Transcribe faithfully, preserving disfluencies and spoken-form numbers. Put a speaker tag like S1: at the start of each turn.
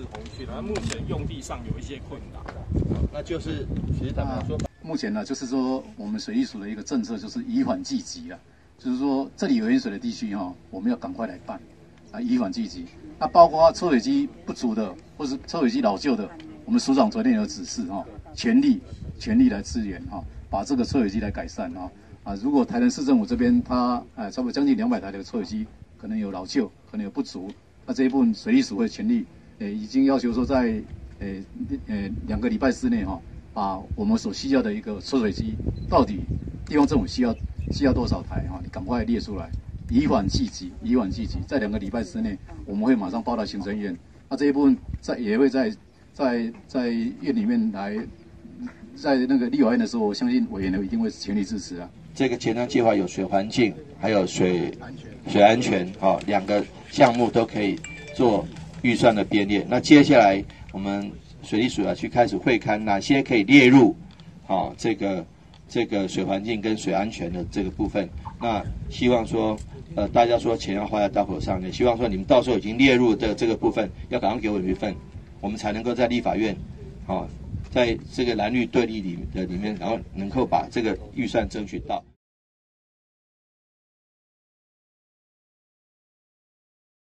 S1: 红区的，那目前用地上有一些困难。
S2: 那就是其实坦白说，
S3: 目前呢，就是说我们水利署的一个政策就是以缓济急啊，就是说这里有淹水的地区哈、哦，我们要赶快来办啊，以缓济急。那包括抽水机不足的，或是抽水机老旧的，我们署长昨天有指示哈、哦，全力全力来支援哈、哦，把这个抽水机来改善哈、哦。啊，如果台南市政府这边它呃差不多将近两百台的抽水机可能有老旧，可能有不足，那这一部分水利署会全力，呃已经要求说在呃呃两个礼拜之内哈、哦，把我们所需要的一个抽水机到底地方政府需要需要多少台哈、哦，你赶快列出来，以缓济急，以缓济急，在两个礼拜之内我们会马上报到行政院，那这一部分在也会在在在院里面来，在那个立法院的时候，我相信委员呢一定会全力支持啊。
S2: 这个前瞻计划有水环境，还有水水安全，哦，两个项目都可以做预算的编列。那接下来我们水利署啊去开始会勘哪些可以列入，哦，这个这个水环境跟水安全的这个部分。那希望说，呃，大家说钱要花在刀口上，也希望说你们到时候已经列入的这个部分，要赶快给我们一份，我们才能够在立法院，哦。在这个蓝绿对立里的里面，然后能够把这个预算争取到。